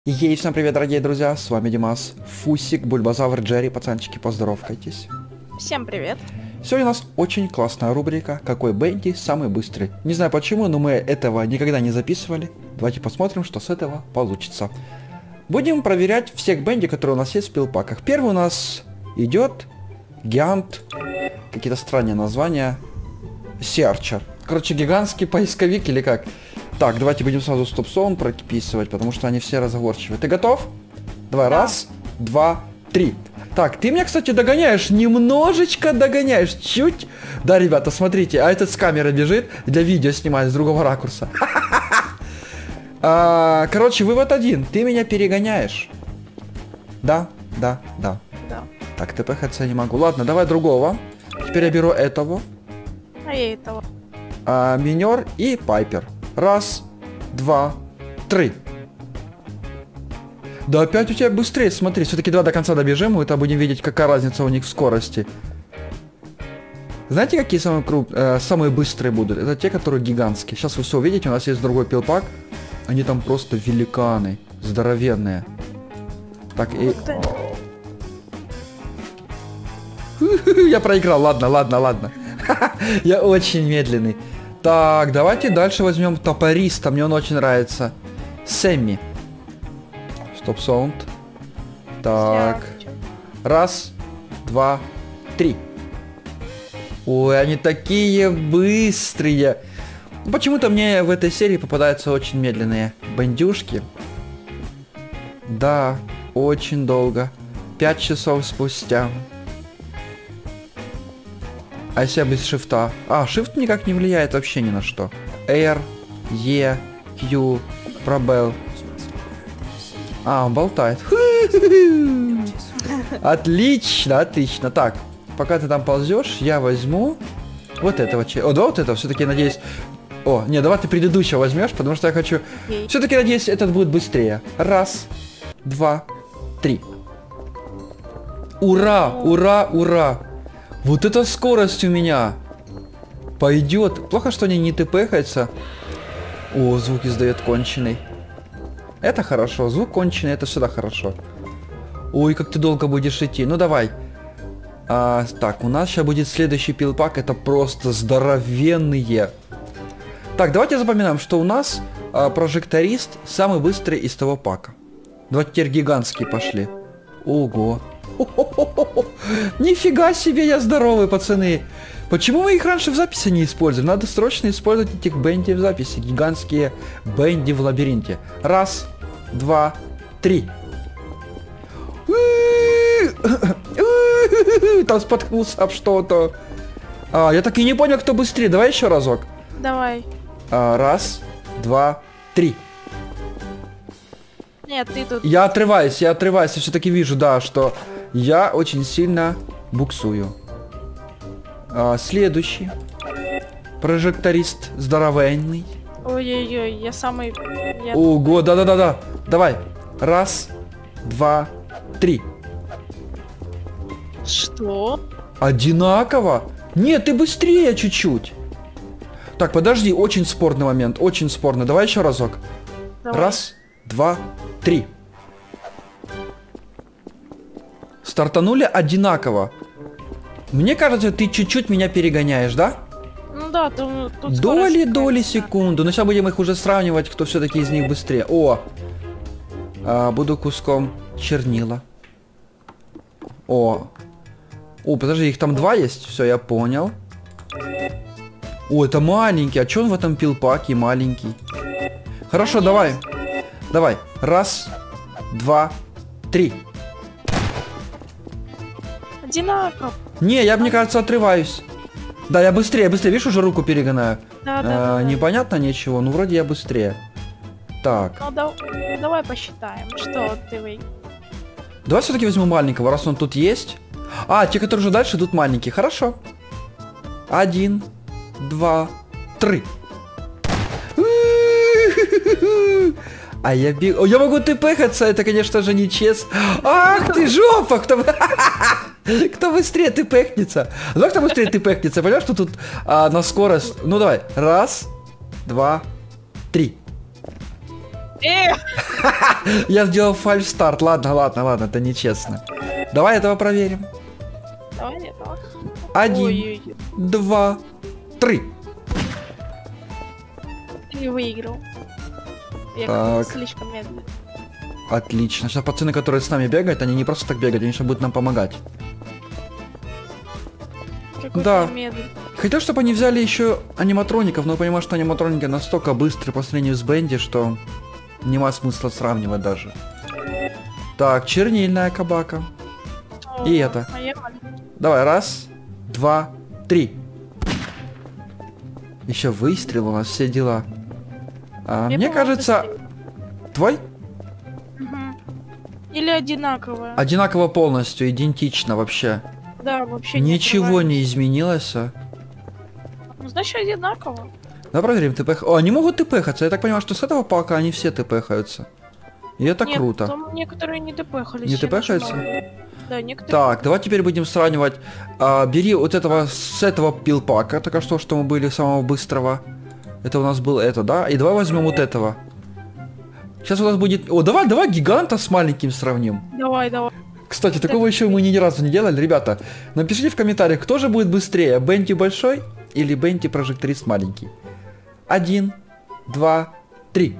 Ей, всем привет, дорогие друзья, с вами Димас, Фусик, Бульбазавр, Джерри, пацанчики, поздоровкайтесь. Всем привет. Сегодня у нас очень классная рубрика «Какой Бенди самый быстрый?». Не знаю почему, но мы этого никогда не записывали. Давайте посмотрим, что с этого получится. Будем проверять всех Бенди, которые у нас есть в пилпаках. Первый у нас идет Гигант, какие-то странные названия, Серчер. Короче, гигантский поисковик или как? Так, давайте будем сразу стоп-сон прописывать, потому что они все разговорчивые. Ты готов? Давай, да. Раз, два, три. Так, ты меня, кстати, догоняешь, немножечко догоняешь, чуть. Да, ребята, смотрите, а этот с камерой бежит, для видео снимает с другого ракурса. Короче, вывод один, ты меня перегоняешь. Да. Так, ТПХЦ не могу. Ладно, давай другого. Теперь я беру этого. А я этого. Минер и Пайпер. Раз, два, три. Да опять у тебя быстрее, смотри. Все-таки два до конца добежим, мы это будем видеть, какая разница у них в скорости. Знаете, какие самые быстрые будут? Это те, которые гигантские. Сейчас вы все увидите, у нас есть другой пилпак. Они там просто великаны, здоровенные. Так, и... Я проиграл, ладно. Я очень медленный. Так, давайте дальше возьмем топориста, мне он очень нравится. Сэмми. Стоп-саунд. Так. Раз, два, три. Ой, они такие быстрые. Почему-то мне в этой серии попадаются очень медленные бандюшки. Да, очень долго. 5 часов спустя. А если я без шифта? Шифт никак не влияет вообще ни на что. R, E, Q, пробел. Он болтает. Отлично. Так, пока ты там ползешь, я возьму вот этого. Да, вот это, все-таки, надеюсь... Не, давай ты предыдущего возьмешь, потому что я хочу... Все-таки, надеюсь, этот будет быстрее. Раз, два, три. Ура! Вот эта скорость у меня пойдет. Плохо, что они не тпхаются. Звук издает конченый. Это хорошо. Звук конченый, это всегда хорошо. Ой, как ты долго будешь идти. Ну давай. Так, у нас сейчас будет следующий пилпак. Это просто здоровенные. Так, давайте запоминаем, что у нас прожекторист самый быстрый из того пака. Давайте теперь гигантские пошли. Ого. Нифига себе, я здоровый, пацаны. Почему мы их раньше в записи не используем? Надо срочно использовать этих Бенди в записи. Гигантские Бенди в лабиринте. Раз, два, три. Там споткнулся об что-то. Я так и не понял, кто быстрее. Давай еще разок. Давай. Раз, два, три. Нет, ты тут. Я отрываюсь, я все-таки вижу, да, что я очень сильно буксую. Следующий. Прожекторист здоровенный. Ой-ой-ой, я самый... Ого, да. Давай. Раз, два, три. Что? Одинаково? Нет, ты быстрее чуть-чуть. Так, подожди, очень спорный момент, очень спорный. Давай еще разок. Давай. Раз, два, три. Стартанули одинаково. Мне кажется, ты чуть-чуть меня перегоняешь, да? Ну да, тут доли секунды. Но сейчас будем их уже сравнивать, кто все-таки из них быстрее. Буду куском чернила. Подожди, их там два есть? Все, я понял. Это маленький. А что он в этом пилпаке маленький? Хорошо, давай. Давай. Раз, два, три. Одинаково. Не, я, мне кажется, отрываюсь. Да, я быстрее. Видишь, уже руку перегонаю. Да. Непонятно ничего, ну вроде я быстрее. Так. Давай посчитаем, что ты выиграл. Давай все-таки возьму маленького, раз он тут есть. Те, которые уже дальше, идут маленькие. Хорошо. 1, 2, 3. Я бегу. Я могу тпхаться, это, конечно же, нечестно. Ах ты жопа! Кто быстрее тпхнется? Давай, кто быстрее тпхнется. Понимаешь, что тут на скорость... Ну давай. Раз, два, три. Я сделал фальш-старт. Ладно, ладно, ладно, это нечестно. Давай этого проверим. Давай этого. 1, Ой-ой-ой. 2, 3. Ты выиграл. Я Так. как-то слишком медленно. Отлично. Сейчас пацаны, которые с нами бегают, они не просто так бегают, они сейчас будут нам помогать. Какой Да. ты медленный. Хотел, чтобы они взяли еще аниматроников, но понимаю, что аниматроники настолько быстрые по сравнению с Бенди, что нема смысла сравнивать даже. Так, чернильная кабака. О, И это. поехали. Давай, 1, 2, 3. Еще выстрел у нас, все дела. Мне по-моему, кажется, быстрее. твой Мгм. Или одинаковое. одинаково полностью, идентично вообще. Да, вообще Ничего отрывается. не изменилось. Ну, значит, одинаково. Давай проверим ТПХ. О, они могут ТПХаться. Я так понимаю, что с этого пака они все ТПХаются. И это Нет, круто. там некоторые не ТПХались. Не я ТПХаются? нажимала. Да, некоторые. Так, давай теперь будем сравнивать. Бери вот этого с этого пилпака, только что мы были самого быстрого. Это у нас был это, да? И давай возьмем вот этого. Сейчас у нас будет... О, давай гиганта с маленьким сравним. Давай. Кстати, такого еще мы ни разу не делали. Ребята, напишите в комментариях, кто же будет быстрее, Бенти большой или Бенти прожекторист маленький. 1, 2, 3.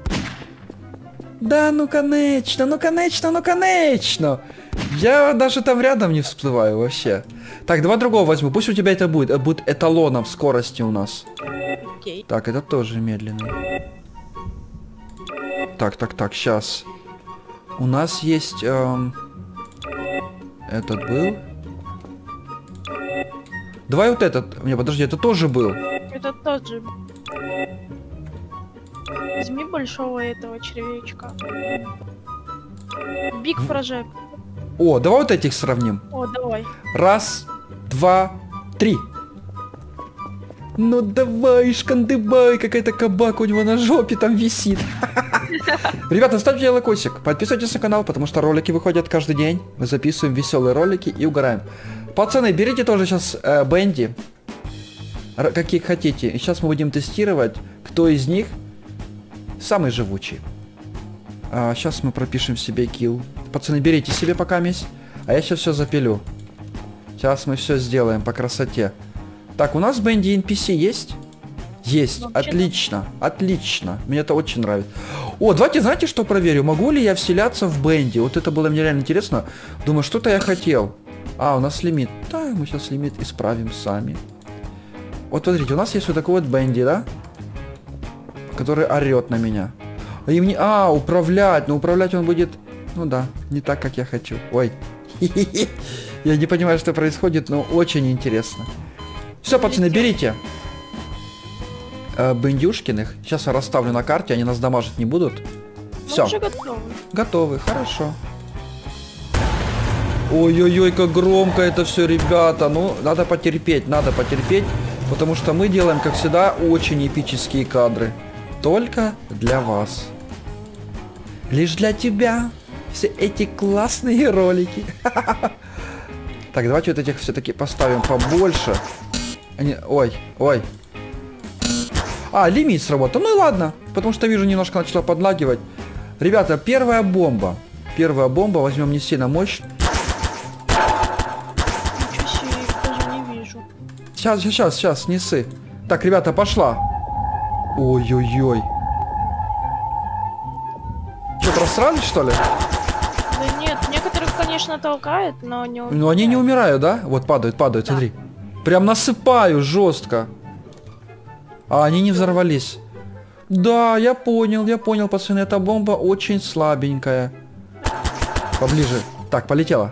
Да, ну конечно, ну конечно, ну конечно. Я даже там рядом не всплываю вообще. Так, давай другого возьму. Пусть у тебя это будет. Будет эталоном скорости у нас. Окей. Так, это тоже медленный. Так, сейчас. У нас есть... этот был. Давай вот этот. Не, подожди, это тоже был. Это тот же. Возьми большого этого червячка. Биг прожект. О, давай вот этих сравним. О, давай. 1, 2, 3. Ну давай, шкандыбай, какая-то кабака у него на жопе там висит. Ребята, ставьте лайкосик, подписывайтесь на канал, потому что ролики выходят каждый день. Мы записываем веселые ролики и угораем. Пацаны, берите тоже сейчас Бенди, какие хотите. И сейчас мы будем тестировать, кто из них самый живучий. Сейчас мы пропишем себе килл. Пацаны, берите себе пока месть, а я сейчас все запилю. Сейчас мы все сделаем по красоте. Так, у нас Бенди NPC есть? Есть. Вообще Отлично. Отлично. Мне это очень нравится. О, давайте, знаете, что проверю? Могу ли я вселяться в Бенди? Вот это было мне реально интересно. Думаю, что-то я хотел. У нас лимит. Да, мы сейчас лимит исправим сами. Вот смотрите, у нас есть вот такой вот Бенди, да? Который орет на меня. И мне... управлять. Но управлять он будет... Ну да, не так, как я хочу. Ой. Я не понимаю, что происходит, но очень интересно. Все, пацаны, берите. Бендюшкиных. Сейчас я расставлю на карте, они нас дамажить не будут. Все. Уже готовы. Готовы, хорошо. Ой-ой-ой, как громко это все, ребята. Ну, надо потерпеть, потому что мы делаем, как всегда, очень эпические кадры. Только для вас. Лишь для тебя. Все эти классные ролики. Так, давайте вот этих все-таки поставим побольше. Ой. Лимит сработал. Ну и ладно. Потому что вижу, немножко начала подлагивать. Ребята, первая бомба. Возьмем не сильно мощь. Ничего себе, я их даже не вижу. Сейчас, не ссы. Так, ребята, пошла. Ой-ой-ой. Что, просрались, что ли? Да нет, некоторых, конечно, толкает, но не Ну они не умирают, да? Вот падают, Да. смотри. Прям насыпаю жестко. Они не взорвались. Да, я понял, пацаны, эта бомба очень слабенькая. Поближе. Так, полетела.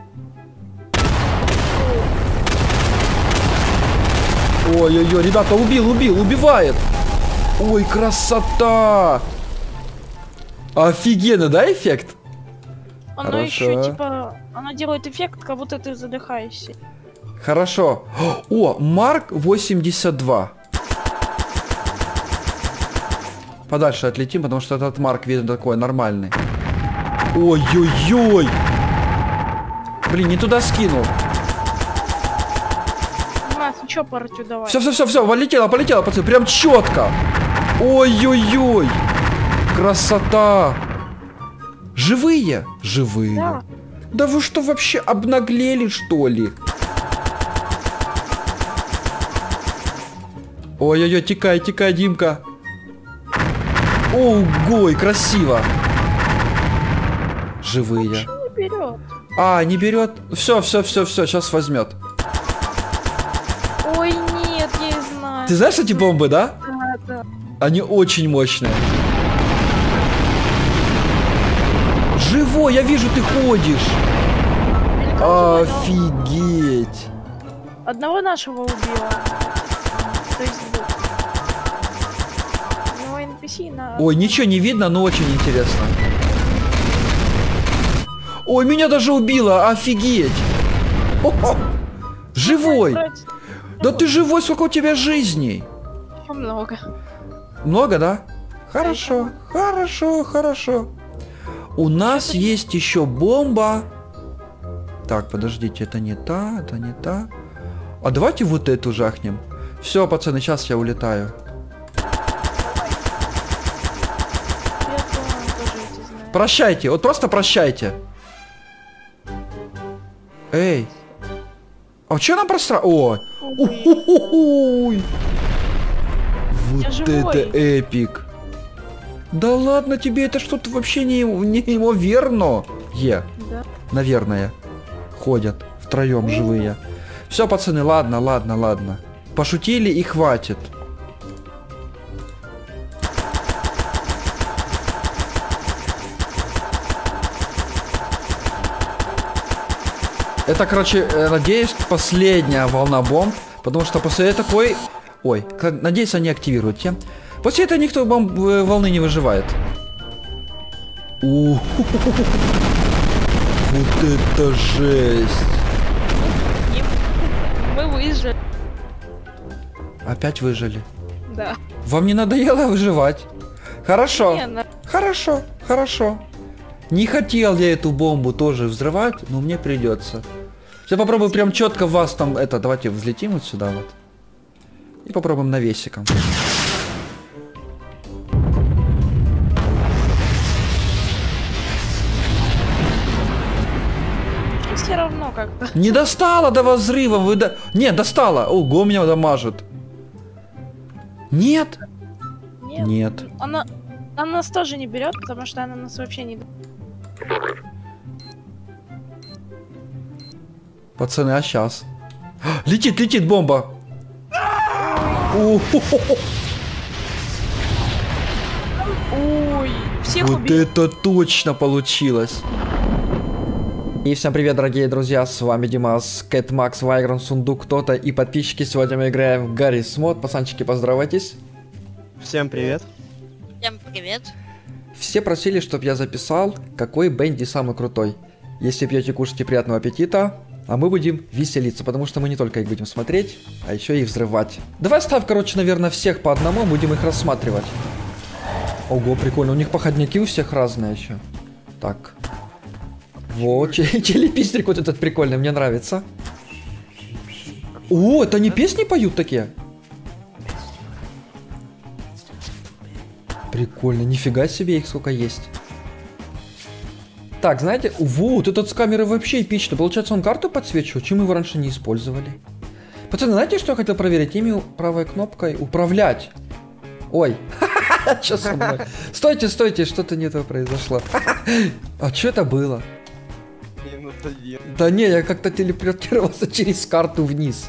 Ой-ой-ой, ребята, убивает. Ой, красота. Офигенно, да, эффект? Оно Хорошо. еще, типа, оно делает эффект, как будто ты задыхаешься. Хорошо. О, Марк 82. Подальше отлетим, потому что этот Марк, видно, такой нормальный. Ой-ой-ой. Блин, не туда скинул. Димас, ну чё партию давай? Все, полетела, пацаны, прям четко. Ой-ой-ой. Красота! Живые? Живые. Да. Да вы что, вообще обнаглели, что ли? Ой-ой-ой, текай, текай, Димка. Ого, красиво. Живые. Почему не берет? А, не берет. Все, сейчас возьмет. Ой, нет, я и знаю. Ты знаешь эти бомбы, да? Да, да. Они очень мощные. Живой, я вижу, ты ходишь. Мелькал живой, Офигеть. да. Одного нашего убила. То есть двух. Ну, NPC на... Ой, ничего не видно, но очень интересно. Ой, меня даже убило, офигеть. О-о! Живой. Да ты живой, сколько у тебя жизней? Много. Много, да? Хорошо, хорошо, хорошо. У нас есть еще бомба. Так, подождите, это не та, это не та. А давайте вот эту жахнем. Все, пацаны, сейчас я улетаю. Я тоже эти знаю. Прощайте, вот просто прощайте. Эй. А что нам простра... О! Ой. Вот Я живой. это эпик. Да ладно тебе, это что-то вообще неимоверно. Да. Наверное. Ходят втроем живые. Все, пацаны, ладно, ладно, ладно. Пошутили и хватит. Это, короче, надеюсь, последняя волна бомб. Потому что после такой... Ой, надеюсь, они активируют те. После этого никто волны не выживает. Вот это жесть. Мы выжили. Опять выжили. Да. Вам не надоело выживать? Хорошо. Не, на- Хорошо, хорошо. Не хотел я эту бомбу тоже взрывать, но мне придется. Сейчас попробую прям четко вас там... Это, давайте взлетим вот сюда вот. И попробуем навесиком. Все равно как-то. Не достала до вас взрывом, вы до... Нет, достала. Ого, меня дамажит. Нет? Нет. Нет. Она нас тоже не берет, потому что она нас вообще не... Пацаны, а сейчас? Летит, летит бомба. Ой, всех Вот убили. это точно получилось. И всем привет, дорогие друзья, с вами Димас, Кэт Макс, Вайгрон, Сундук, кто-то и подписчики. Сегодня мы играем в Гаррис Мод. Пацанчики, поздоровайтесь. Всем привет. Всем привет. Все просили, чтобы я записал, какой Бенди самый крутой. Если пьете, кушайте, приятного аппетита. А мы будем веселиться, потому что мы не только их будем смотреть, а еще и взрывать. Давай ставь, короче, наверное, всех по одному, будем их рассматривать. Ого, прикольно, у них походняки у всех разные еще. Так. Вот, челепистрик вот этот прикольный, мне нравится. О, это они песни поют такие? Прикольно, нифига себе их сколько есть. Так, знаете, вот этот с камеры вообще эпично. Получается, он карту подсвечивает, чем мы его раньше не использовали. Пацаны, знаете, что я хотел проверить? Ими правой кнопкой управлять. Ой, что со мной? Стойте, стойте, что-то не то произошло. А что это было? Да не, я как-то телепортировался через карту вниз.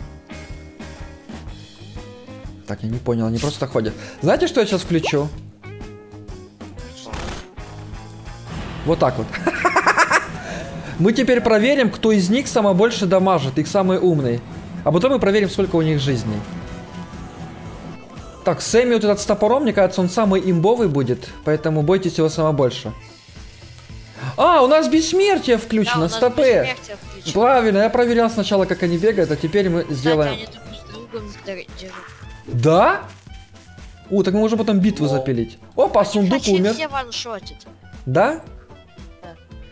Так, я не понял, они просто ходят. Знаете, что я сейчас включу? Вот так вот. Мы теперь проверим, кто из них самое больше дамажит, их самый умный. А потом мы проверим, сколько у них жизней. Так, Сэмми вот этот с топором, мне кажется, он самый имбовый будет, поэтому бойтесь его самое больше. А, у нас бессмертие включено, стопэ. Правильно, я проверял сначала, как они бегают, а теперь мы сделаем... Кстати, они друг с другом дерут. Да? О, так мы можем потом битву запилить. Опа, сундук Почти умер. все ваншотят. Да? Да.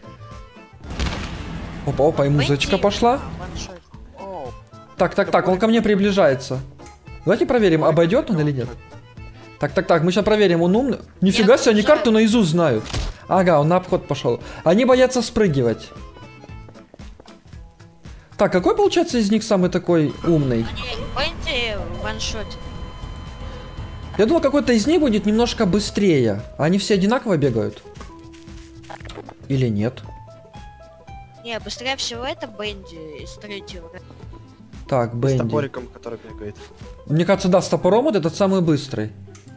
Опа, опа, и музычка Пойди. пошла. Ваншотят. Так, он ко мне приближается. Давайте проверим, обойдет он или нет. Так, мы сейчас проверим, он умный. Нифига себе, они окружаю. карту наизусть знают. Ага, он на обход пошел. Они боятся спрыгивать. Так, какой получается из них самый такой умный? Бенди ваншот. Я думал, какой-то из них будет немножко быстрее. А они все одинаково бегают? Или нет? Не, быстрее всего это Бенди из третьего. Так, С Бенди. топориком, который бегает. Мне кажется, да, с топором вот этот самый быстрый.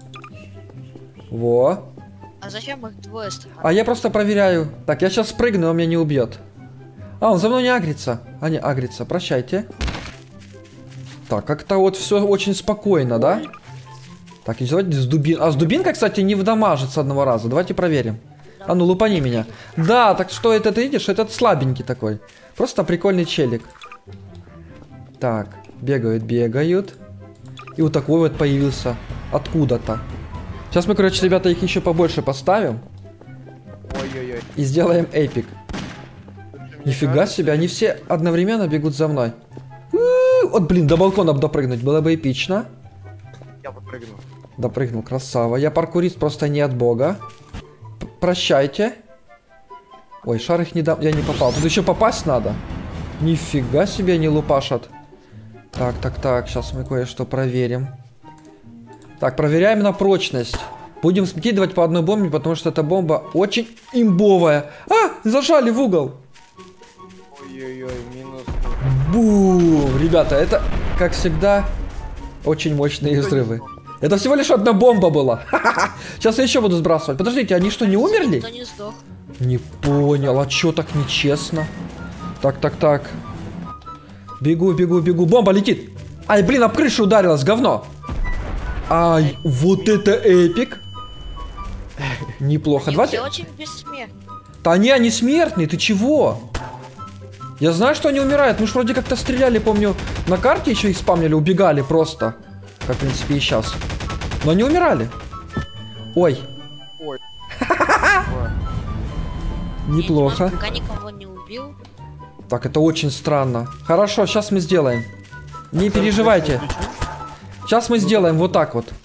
Во. А зачем их двое стоят? А я просто проверяю. Так, я сейчас прыгну, он меня не убьет. А, он за мной не агрится. А, не агрится, прощайте. Так, как-то вот все очень спокойно, да? Так, и давайте с дубин. А с дубинкой, кстати, не вдамажит с одного раза. Давайте проверим. А ну, лупани меня. Да, так что это ты видишь? Этот слабенький такой. Просто прикольный челик. Так, бегают. И вот такой вот появился откуда-то. Сейчас мы, короче, ребята, их еще побольше поставим. Ой-ой-ой. И сделаем эпик. Нифига себе, они все одновременно бегут за мной. Вот, блин, до балкона допрыгнуть было бы эпично. Я подпрыгну. Допрыгнул, красава. Я паркурист просто не от бога. Прощайте. Ой, шар их не дам. Я не попал. Тут еще попасть надо. Нифига себе они лупашат. Так. Сейчас мы кое-что проверим. Так, проверяем на прочность. Будем скидывать по одной бомбе, потому что эта бомба очень имбовая. А, зажали в угол. Ой-ой-ой, минус. Бум! Ребята, это, как всегда, очень мощные взрывы. Это всего лишь одна бомба была. Сейчас я еще буду сбрасывать. Подождите, они что, не умерли? Никто не сдох. Не понял, а чё так нечестно? Так. Бегу. Бомба летит. Ай, блин, об крышу ударилась, говно. Ай, вот это эпик. Неплохо. Они Давайте... все очень бессмертны. Да они смертные, ты чего? Я знаю, что они умирают. Мы ж вроде как-то стреляли, помню, на карте еще их спамнили, убегали просто. Как, в принципе, и сейчас. Но они умирали. Ой. Ой. Неплохо. Пока никого не убил. Так, это очень странно. Хорошо, сейчас мы сделаем. Не переживайте. Сейчас мы сделаем вот так вот.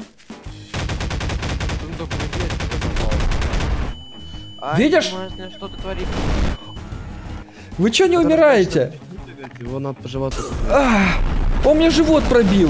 Видишь? Что ты творишь? Вы чё не умираете? Его надо по животу. Он мне живот пробил.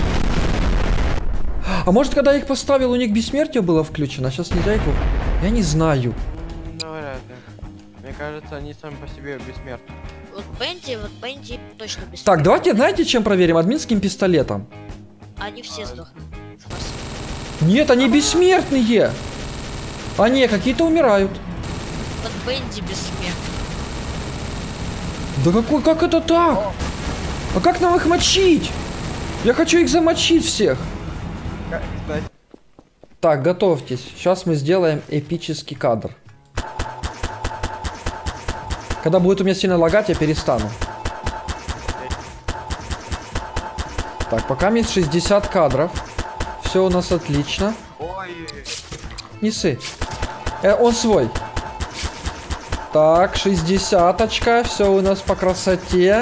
А может, когда я их поставил, у них бессмертие было включено? Сейчас не дай-ка. Я не знаю. Вряд ли. Мне кажется, они сами по себе бессмертны. Вот Бенди точно бессмертный. Так, давайте, знаете, чем проверим? Админским пистолетом. Они все сдохнут. Нет, они бессмертные. А не, какие-то умирают. Вот Бенди бессмертный. Да как это так? А как нам их мочить? Я хочу их замочить всех. Кстати, Так, готовьтесь. Сейчас мы сделаем эпический кадр. Когда будет у меня сильно лагать, я перестану. Так, пока есть 60 кадров. Все у нас отлично. ой, Не ссы. Он свой. Так, 60-очка. Все у нас по красоте.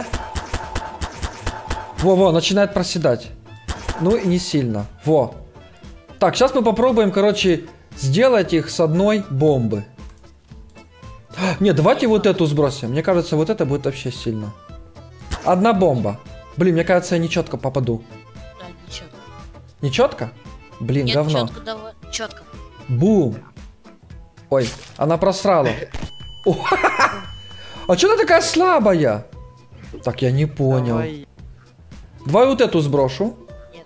Во-во, начинает проседать. Ну и не сильно. Во. Так, сейчас мы попробуем, короче, сделать их с одной бомбы. Нет, давайте вот эту сбросим. Мне кажется, вот это будет вообще сильно. Одна бомба. Блин, мне кажется, я нечетко попаду. Да, ничего. Нечетко? Блин, Нет, говно. четко. Бум. Ой, она просрала. О, а что она такая слабая? Так, я не понял. давай. Давай вот эту сброшу. Нет.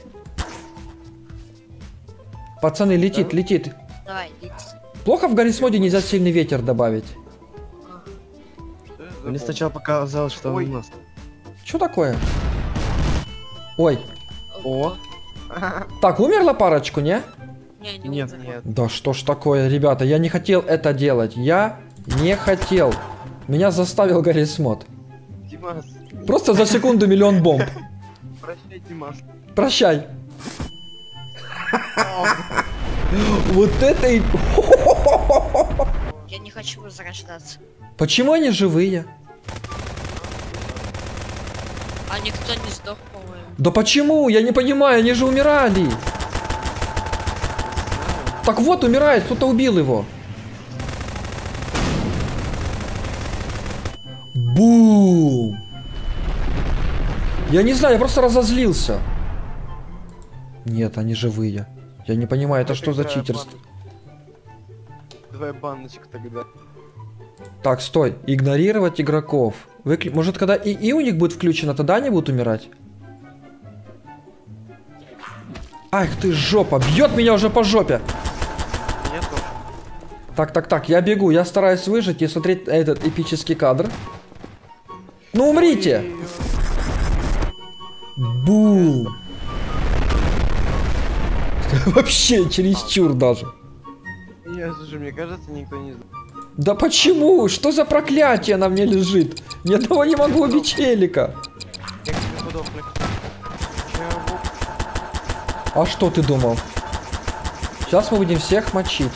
Пацаны, летит. Давай, иди. Плохо в Гаррисмоде нельзя сильный ветер добавить. Что это за Мне бомба? сначала показалось, что Ой. у нас. Что такое? Ой. О. Так, умерла парочку, не? Не Нет, умер. нет. Да что ж такое, ребята, я не хотел это делать. Я не хотел. Меня заставил Гаррисмод. Димас. Просто за секунду миллион бомб. Прощай, Димас. Прощай. Вот это и... Я не хочу возрождаться. Почему они живые? А никто не сдох, по-моему. Да почему? Я не понимаю, они же умирали. Так вот, умирает, кто-то убил его. Бум! Я не знаю, я просто разозлился. Нет, они живые. Я не понимаю, это что за читерство? Давай баночек тогда. Так, стой. Игнорировать игроков. Может, когда и у них будет включено, тогда они будут умирать? Ах ты жопа, бьет меня уже по жопе. Нет, тоже. Так, я бегу, я стараюсь выжить и смотреть этот эпический кадр. Ну умрите! Бум! Вообще чересчур даже. Я, слушай, мне кажется, никто не знает. Да почему? Что за проклятие на мне лежит? Ни одного не могу убить челика. Я к тебе подохну. Чего? А что ты думал? Сейчас мы будем всех мочить.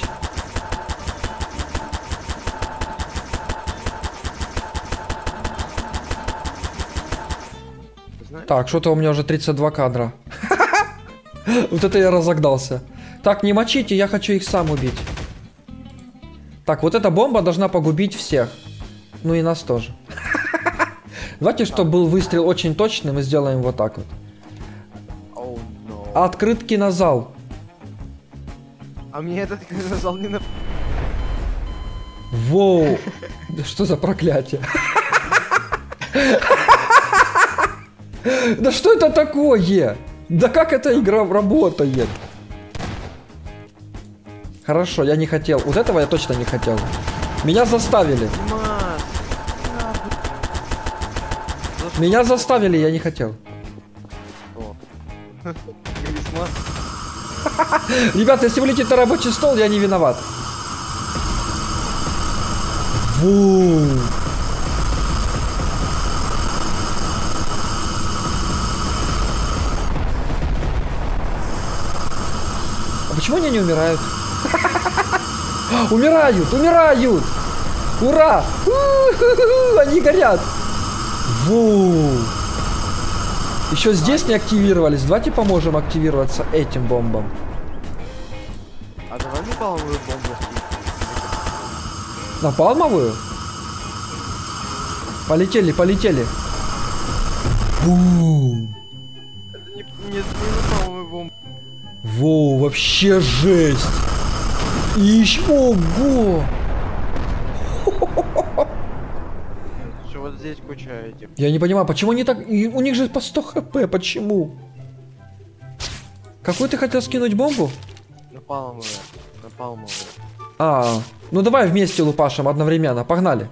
Знаешь? Так, что-то у меня уже 32 кадра. Вот это я разогнался. Так, не мочите, я хочу их сам убить. Так, вот эта бомба должна погубить всех. Ну и нас тоже. Давайте, чтобы был выстрел очень точный, мы сделаем вот так вот. Oh, no. Открыт кинозал. А мне этот кинозал не на... Воу. Да что за проклятие? Да что это такое? Да как эта игра работает? Хорошо, я не хотел. Вот этого я точно не хотел. Меня заставили. Меня заставили, я не хотел. Ребята, если улетит на рабочий стол, я не виноват. Ву. А почему они не умирают? Умирают, умирают! Ура! Они горят! Ву! Еще здесь не активировались. Давайте поможем активироваться этим бомбам. А давай мне палмовую бомбу. На палмовую? Полетели, полетели. Бум! Это не на палмовую бомбу. Воу, вообще жесть! И еще, ого! Что вот здесь куча этих. Я не понимаю, почему они так... У них же по 100 хп, почему? Какую ты хотел скинуть бомбу? На палмовую. На палмовую. А, ну давай вместе лупашем одновременно, погнали.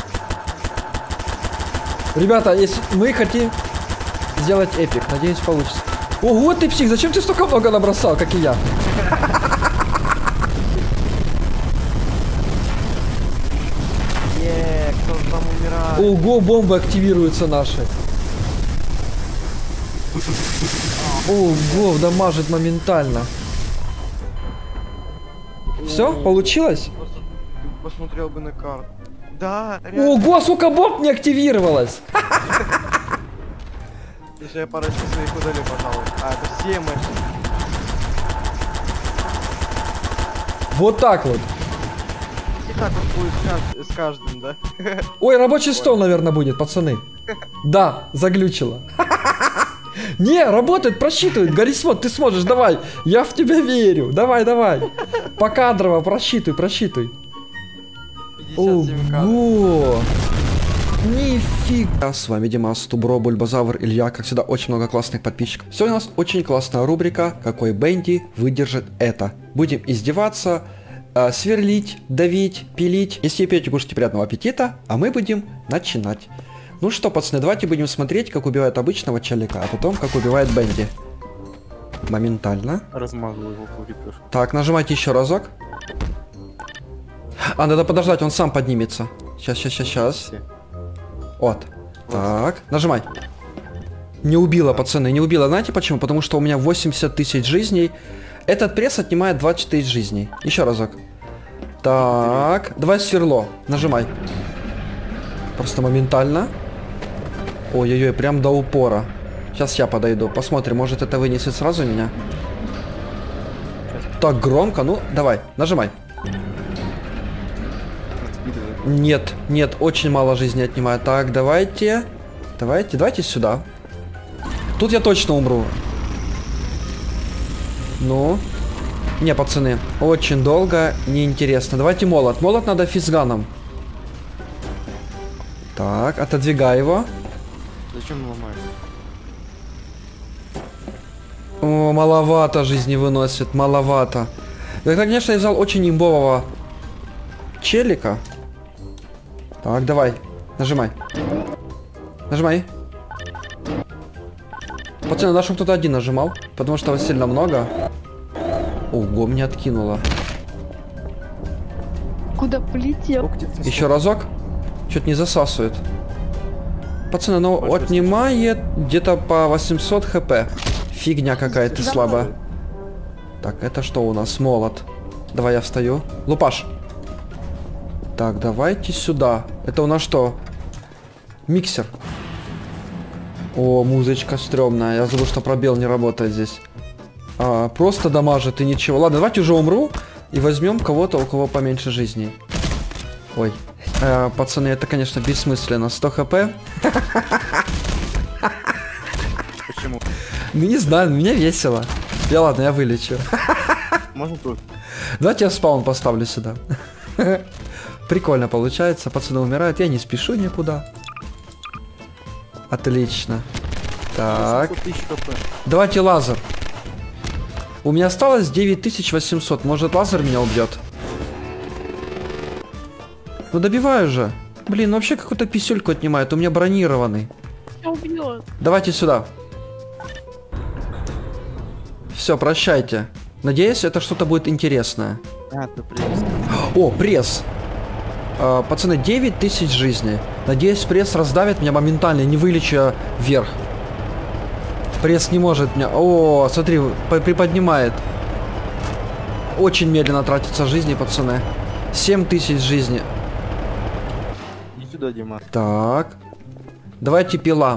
Ребята, если мы хотим сделать эпик, надеюсь получится. Ого, ты псих, зачем ты столько много набросал, как и я? Кто же там умирает? Ого, бомбы активируются наши. Ого, дамажит моментально. Все, получилось? Просто ты посмотрел бы на карту. Да, реально. Ого, сколько бомб не активировалось! Если я парочку своих удалю, пожалуй. А, это все мы. Вот так вот. И так вот будет с каждым, да? Ой, рабочий стол, наверное, будет, пацаны. Да, заглючило. Не, работает, просчитывает. Гаррисмот, ты сможешь, давай. Я в тебя верю. Давай, давай. Покадрово просчитывай, просчитывай. 57 кадров. Ого. Нифига. С вами Димас, Тубро, Бульбазавр, Илья. Как всегда, очень много классных подписчиков. Сегодня у нас очень классная рубрика «Какой Бенди выдержит это?». Будем издеваться, сверлить, давить, пилить. Если пьете, кушайте, приятного аппетита. А мы будем начинать. Ну что, пацаны, давайте будем смотреть, как убивают обычного челика, а потом, как убивает Бенди. Моментально. Размазываю его по лепешке. Так, нажимайте еще разок. А, надо подождать, он сам поднимется. Сейчас. Вот. Так, нажимай. Не убила, пацаны, не убила. Знаете почему? Потому что у меня 80 тысяч жизней. Этот пресс отнимает 24 жизней. Еще разок. Так, давай сверло. Нажимай. Просто моментально. Ой-ой-ой, прям до упора. Сейчас я подойду. Посмотрим, может это вынесет сразу меня. так громко. Ну, давай, нажимай. Нет, нет, очень мало жизни отнимает. Так, давайте. Давайте сюда. Тут я точно умру. Ну. Не, пацаны, очень долго, неинтересно. Давайте молот. Молот надо физганом. Так, отодвигай его. Зачем ломаешь? О, маловато жизни выносит, маловато. Да, конечно, я взял очень имбового челика. Так, давай, нажимай. Нажимай. Пацаны, надо, чтобы кто-то один нажимал, потому что вас сильно много. Ого, меня откинуло. Куда полетел? Еще разок. Что-то не засасывает. Пацаны, ну отнимает где-то по 800 хп. Фигня какая-то слабая. Так, это что у нас? Молот. Давай я встаю. Лупаш. Так, давайте сюда. Это у нас что? Миксер. О, музычка стрёмная. Я забыл, что пробел не работает здесь. Просто дамажит и ничего. Ладно, давайте уже умру. И возьмем кого-то, у кого поменьше жизней. Ой. Пацаны, это, конечно, бессмысленно. 100 хп. Почему? Ну, не знаю, мне весело. Ладно, я вылечу. Можно тут? Давайте я спаун поставлю сюда. Прикольно получается. Пацаны умирают. Я не спешу никуда. Отлично. Так. Давайте лазер. У меня осталось 9800. Может, лазер меня убьет? Ну, добиваю же. Блин, ну вообще какую-то писюльку отнимает. У меня бронированный. Убьет. Давайте сюда. Все, прощайте. Надеюсь, это что-то будет интересное. Ты пресс. О, пресс. Пацаны, 9000 жизней. Надеюсь, пресс раздавит меня моментально, не вылечу вверх. Пресс не может меня... О, смотри, приподнимает. Очень медленно тратятся жизни, пацаны. 7000 жизней. Иди сюда, Дима. Так. Давайте пила.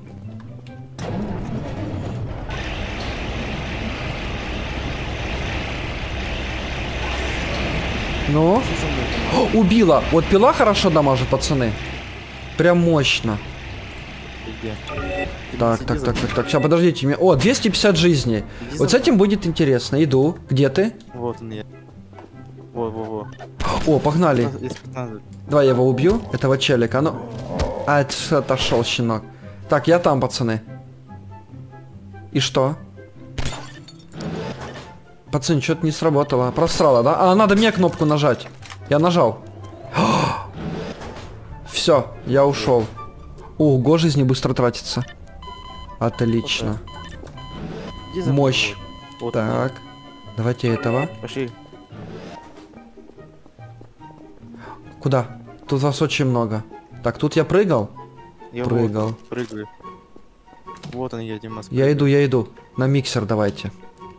Ну? О, убила. Вот пила хорошо дамажит, пацаны. Прям мощно. Где? Так. Сейчас, подождите меня. О, 250 жизней. Вот с этим будет интересно. Иду. Где ты? Вот он я. Во. О, погнали. Давай я его убью. Этого челика. Ну. Это отошел щенок. Так, я там, пацаны. И что? Пацаны, что-то не сработало. Просрало, да? Надо мне кнопку нажать. Я нажал. Все, я ушел. Ого, жизни быстро тратится. Отлично. Мощь. Вот так. Давайте этого. Пошли. Куда? Тут вас очень много. Так, тут я прыгал? Я Прыгал. Вот, прыгаю. Вот он я, Дима. Я иду. На миксер давайте.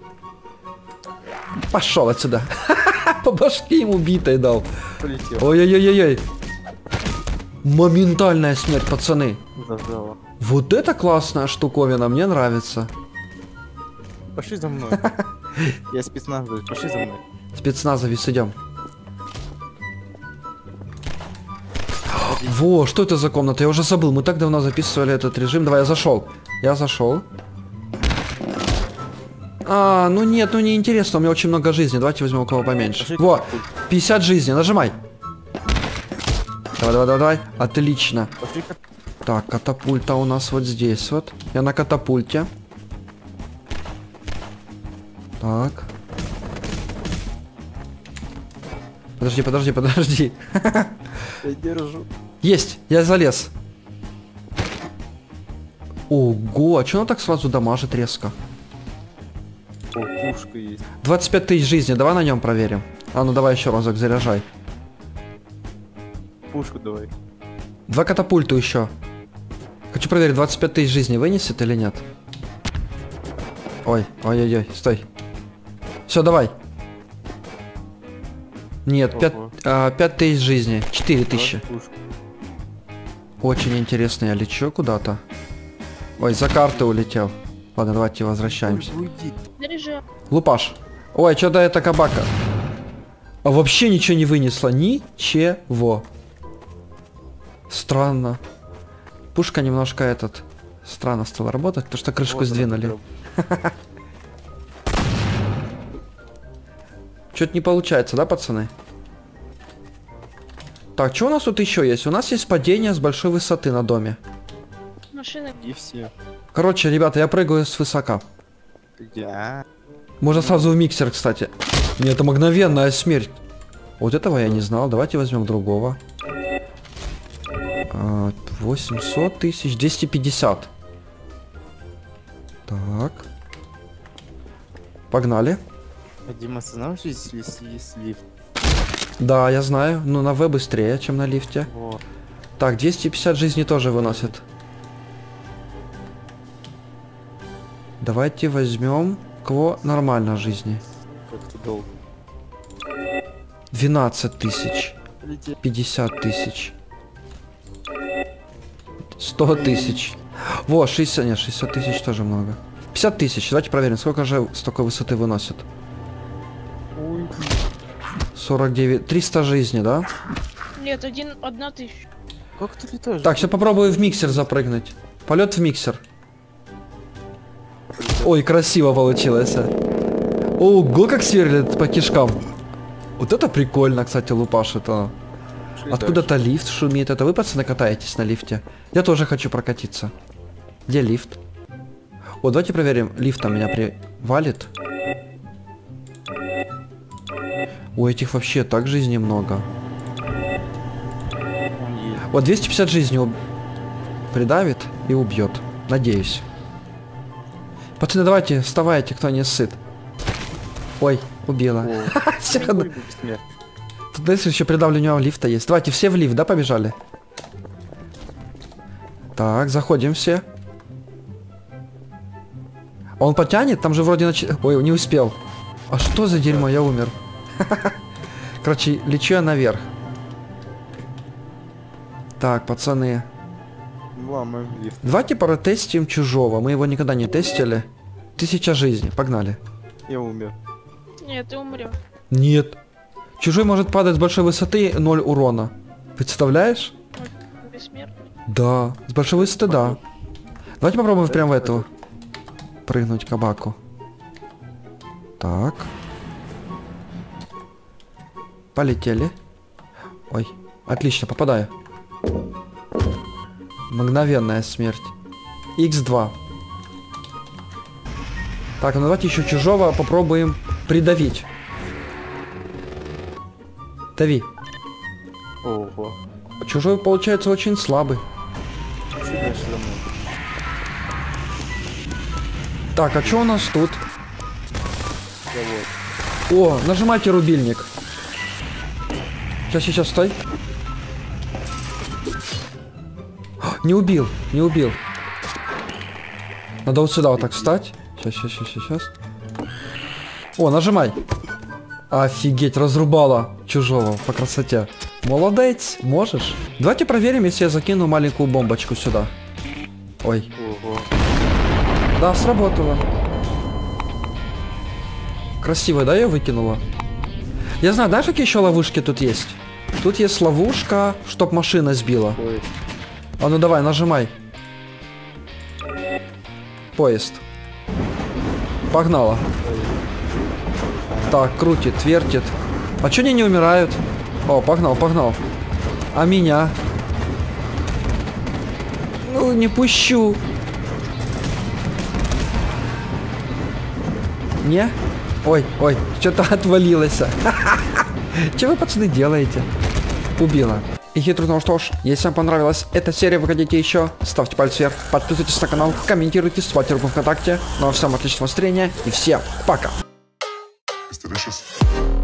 Пошел отсюда. По башке ему битой дал. Полетел. Ой-ой-ой-ой. Моментальная смерть, пацаны. Зажало. Вот это классная штуковина, мне нравится. Пошли за мной. Я спецназовец, пошли за мной. Спецназовец, идем. Во, что это за комната? Я уже забыл, мы так давно записывали этот режим. Давай, я зашел. Ну нет, ну не интересно, у меня очень много жизни. Давайте возьмем у кого поменьше. Пошли. Во, 50 жизней, нажимай. Давай. Отлично. Пошли. Так, катапульта у нас вот здесь вот. Я на катапульте. Так. Подожди. Я держу. Есть, я залез. Ого, а чё она так сразу дамажит резко? О, пушка есть. 25 тысяч жизни, давай на нем проверим. Ну давай еще разок, заряжай. Пушку давай. 2 катапульту еще. Хочу проверить, 25 тысяч жизни вынесет или нет. Ой, стой. Все, давай. Нет, 5 тысяч жизни, 4 тысячи. Очень интересно, я лечу куда-то. Ой, за карты улетел. Ладно, давайте возвращаемся. Уйди. Заряжай. Лупаш. Ой, что-то это кабака. А вообще ничего не вынесло. Ничего. Странно. Пушка немножко странно стала работать, потому что крышку Вот сдвинули. Что-то не получается, да, пацаны? Так, что у нас тут еще есть? У нас есть падение с большой высоты на доме. Машина. И все. Короче, ребята, я прыгаю с высока. Я. Можно сразу в миксер, кстати. Нет, это мгновенная смерть. Вот этого я не знал. Давайте возьмем другого. 800 тысяч, 250. Так. Погнали. А Дима, ты знаешь, если есть лифт? Да, я знаю. Ну, на В быстрее, чем на лифте. Вот. Так, 250 жизней тоже выносит. Давайте возьмем кого нормально жизни. Как-то долго. 12 тысяч. Полетели. 50 тысяч. 100 тысяч. Во, 60, нет, 60 тысяч тоже много. 50 тысяч, давайте проверим, сколько же с такой высоты выносит. Ой. 49, 300 жизней, да? Нет, 1000. Как ты летаешь? Так, сейчас попробую в миксер запрыгнуть. Полет в миксер. Ой, красиво получилось. Ого, как сверлит по кишкам. Вот это прикольно, кстати, лупашит-то. Откуда-то лифт шумит. Это вы, пацаны, катаетесь на лифте? Я тоже хочу прокатиться. Где лифт? О, давайте проверим. Лифт там меня привалит. У этих вообще так жизни много. Вот 250 жизней придавит и убьет. Надеюсь. Пацаны, давайте, вставайте, кто не сыт. Ой, убила. Все равно. Тут дальше еще придавление лифта есть. Давайте все в лифт, да, побежали? Так, заходим все. Он потянет? Там же вроде Ой, не успел. А что за дерьмо? Я умер. Короче, лечу я наверх. Так, пацаны. Ломаем лифт. Давайте протестим чужого. Мы его никогда не тестили. 1000 жизней. Погнали. Я умер. Нет, ты умрешь. Нет. Чужой может падать с большой высоты, 0 урона. Представляешь? Бессмертный. Да. С большой высоты, да. Давайте попробуем прямо в эту. Прыгнуть кабаку. Так. Полетели. Ой. Отлично, попадаю. Мгновенная смерть. Х2. Так, ну давайте еще чужого попробуем придавить. Дави. Ого. Чужой получается очень слабый. Что дальше за мной? Так, а что у нас тут? Да вот. О, нажимайте рубильник. Сейчас, стой. Не убил, не убил. Надо вот сюда вот так встать. Сейчас. О, нажимай. Офигеть, разрубала чужого по красоте. Молодец, можешь. Давайте проверим, если я закину маленькую бомбочку сюда. Ой. Ого. Да, сработало. Красиво, да, я выкинула? Я знаю, знаешь, какие еще ловушки тут есть? Тут есть ловушка, чтоб машина сбила. Ой. А ну давай, нажимай. Поезд. Погнала. Так, крутит, вертит. А чё они не умирают? О, погнал. А меня? Ну, не пущу. Не? Ой, что-то отвалилось. Что вы, пацаны, делаете? Убила. И хитро, ну что ж, если вам понравилась эта серия, вы хотите еще, ставьте палец вверх, подписывайтесь на канал, комментируйте, ставьте руку ВКонтакте. Ну а всем отличного настроения и всем пока. It's delicious.